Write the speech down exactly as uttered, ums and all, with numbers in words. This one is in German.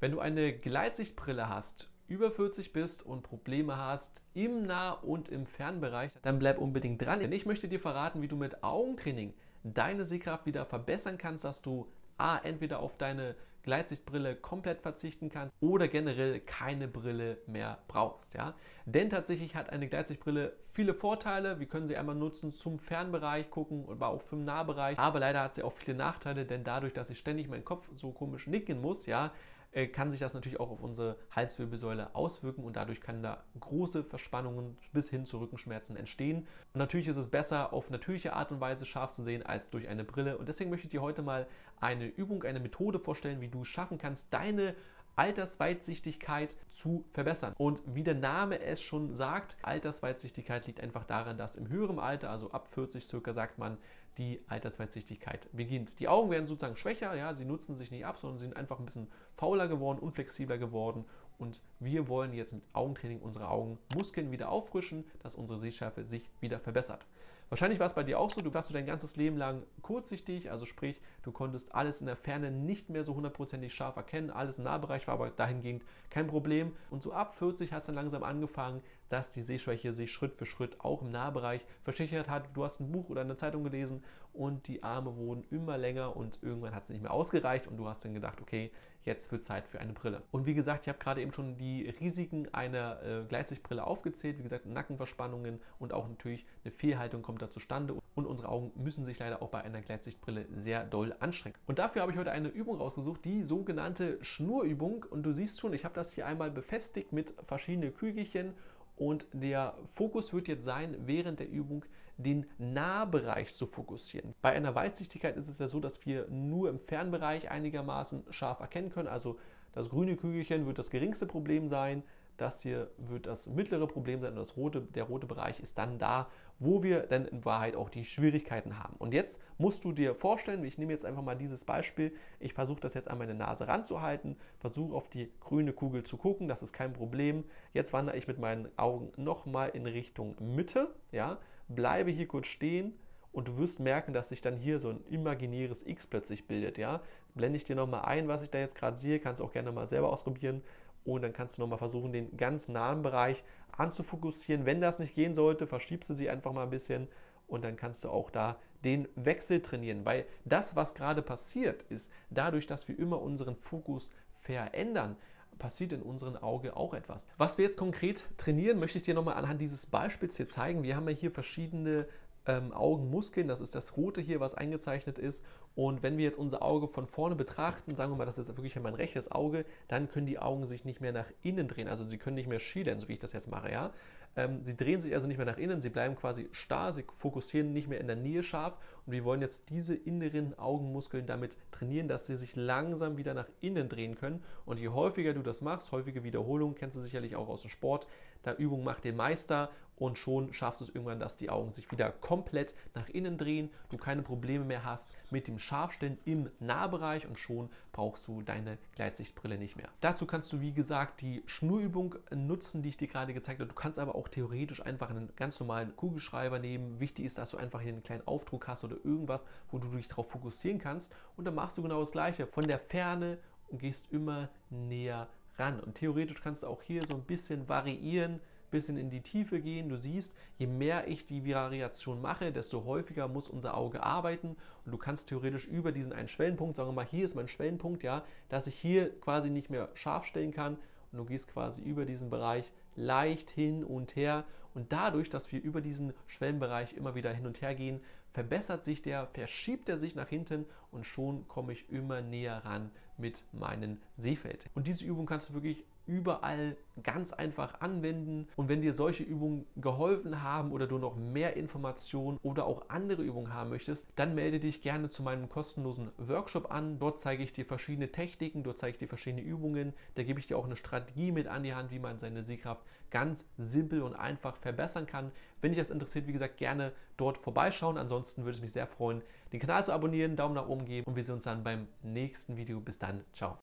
Wenn du eine Gleitsichtbrille hast, über vierzig bist und Probleme hast im Nah- und im Fernbereich, dann bleib unbedingt dran. Denn ich möchte dir verraten, wie du mit Augentraining deine Sehkraft wieder verbessern kannst, dass du A, entweder auf deine Gleitsichtbrille komplett verzichten kannst oder generell keine Brille mehr brauchst. Ja? Denn tatsächlich hat eine Gleitsichtbrille viele Vorteile. Wir können sie einmal nutzen zum Fernbereich gucken, aber auch für den Nahbereich. Aber leider hat sie auch viele Nachteile, denn dadurch, dass ich ständig meinen Kopf so komisch nicken muss, ja, kann sich das natürlich auch auf unsere Halswirbelsäule auswirken und dadurch können da große Verspannungen bis hin zu Rückenschmerzen entstehen. Und natürlich ist es besser, auf natürliche Art und Weise scharf zu sehen, als durch eine Brille. Und deswegen möchte ich dir heute mal eine Übung, eine Methode vorstellen, wie du es schaffen kannst, deine Altersweitsichtigkeit zu verbessern. Und wie der Name es schon sagt, Altersweitsichtigkeit liegt einfach daran, dass im höheren Alter, also ab vierzig circa, sagt man, die Altersweitsichtigkeit beginnt. Die Augen werden sozusagen schwächer, ja, sie nutzen sich nicht ab, sondern sind einfach ein bisschen fauler geworden, unflexibler geworden. Und wir wollen jetzt mit Augentraining unsere Augenmuskeln wieder auffrischen, dass unsere Sehschärfe sich wieder verbessert. Wahrscheinlich war es bei dir auch so, du warst du dein ganzes Leben lang kurzsichtig, also sprich, du konntest alles in der Ferne nicht mehr so hundertprozentig scharf erkennen, alles im Nahbereich war aber dahingehend kein Problem. Und so ab vierzig hat es dann langsam angefangen, dass die Sehschwäche sich Schritt für Schritt auch im Nahbereich verschlechtert hat. Du hast ein Buch oder eine Zeitung gelesen und die Arme wurden immer länger und irgendwann hat es nicht mehr ausgereicht und du hast dann gedacht, okay, jetzt wird Zeit für eine Brille. Und wie gesagt, ich habe gerade eben schon die Risiken einer äh, Gleitsichtbrille aufgezählt. Wie gesagt, Nackenverspannungen und auch natürlich eine Fehlhaltung kommt da zustande. Und unsere Augen müssen sich leider auch bei einer Gleitsichtbrille sehr doll anstrengen. Und dafür habe ich heute eine Übung rausgesucht, die sogenannte Schnurübung. Und du siehst schon, ich habe das hier einmal befestigt mit verschiedenen Kügelchen. Und der Fokus wird jetzt sein, während der Übung den Nahbereich zu fokussieren. Bei einer Weitsichtigkeit ist es ja so, dass wir nur im Fernbereich einigermaßen scharf erkennen können. Also das grüne Kügelchen wird das geringste Problem sein. Das hier wird das mittlere Problem sein und das rote, der rote Bereich ist dann da, wo wir dann in Wahrheit auch die Schwierigkeiten haben. Und jetzt musst du dir vorstellen, ich nehme jetzt einfach mal dieses Beispiel, ich versuche das jetzt an meine Nase ranzuhalten, versuche auf die grüne Kugel zu gucken, das ist kein Problem. Jetzt wandere ich mit meinen Augen nochmal in Richtung Mitte, ja, bleibe hier kurz stehen. Und du wirst merken, dass sich dann hier so ein imaginäres X plötzlich bildet. Ja? Blende ich dir nochmal ein, was ich da jetzt gerade sehe, kannst du auch gerne mal selber ausprobieren. Und dann kannst du nochmal versuchen, den ganz nahen Bereich anzufokussieren. Wenn das nicht gehen sollte, verschiebst du sie einfach mal ein bisschen und dann kannst du auch da den Wechsel trainieren. Weil das, was gerade passiert, ist dadurch, dass wir immer unseren Fokus verändern, passiert in unserem Auge auch etwas. Was wir jetzt konkret trainieren, möchte ich dir nochmal anhand dieses Beispiels hier zeigen. Wir haben ja hier verschiedene Ähm, Augenmuskeln, das ist das rote hier, was eingezeichnet ist. Und wenn wir jetzt unser Auge von vorne betrachten, sagen wir mal, das ist wirklich mein rechtes Auge, dann können die Augen sich nicht mehr nach innen drehen, also sie können nicht mehr schielen, so wie ich das jetzt mache, ja. Ähm, sie drehen sich also nicht mehr nach innen, sie bleiben quasi starr, sie fokussieren nicht mehr in der Nähe scharf und wir wollen jetzt diese inneren Augenmuskeln damit trainieren, dass sie sich langsam wieder nach innen drehen können. Und je häufiger du das machst, häufige Wiederholungen, kennst du sicherlich auch aus dem Sport, da Übung macht den Meister und schon schaffst du es irgendwann, dass die Augen sich wieder komplett nach innen drehen, du keine Probleme mehr hast mit dem Scharfstellen im Nahbereich und schon brauchst du deine Gleitsichtbrille nicht mehr. Dazu kannst du, wie gesagt, die Schnurübung nutzen, die ich dir gerade gezeigt habe. Du kannst aber auch theoretisch einfach einen ganz normalen Kugelschreiber nehmen. Wichtig ist, dass du einfach hier einen kleinen Aufdruck hast oder irgendwas, wo du dich darauf fokussieren kannst und dann machst du genau das Gleiche. Von der Ferne und gehst immer näher ran. Und theoretisch kannst du auch hier so ein bisschen variieren, bisschen in die Tiefe gehen. Du siehst, je mehr ich die Variation mache, desto häufiger muss unser Auge arbeiten und du kannst theoretisch über diesen einen Schwellenpunkt, sagen wir mal, hier ist mein Schwellenpunkt, ja, dass ich hier quasi nicht mehr scharf stellen kann und du gehst quasi über diesen Bereich leicht hin und her und dadurch, dass wir über diesen Schwellenbereich immer wieder hin und her gehen, verbessert sich der, verschiebt er sich nach hinten und schon komme ich immer näher ran mit meinem Sehfeld. Und diese Übung kannst du wirklich überall ganz einfach anwenden. Und wenn dir solche Übungen geholfen haben oder du noch mehr Informationen oder auch andere Übungen haben möchtest, dann melde dich gerne zu meinem kostenlosen Workshop an. Dort zeige ich dir verschiedene Techniken, dort zeige ich dir verschiedene Übungen. Da gebe ich dir auch eine Strategie mit an die Hand, wie man seine Sehkraft ganz simpel und einfach verbessern kann. Wenn dich das interessiert, wie gesagt, gerne dort vorbeischauen. Ansonsten würde es mich sehr freuen, den Kanal zu abonnieren, Daumen nach oben geben und wir sehen uns dann beim nächsten Video. Bis dann, ciao.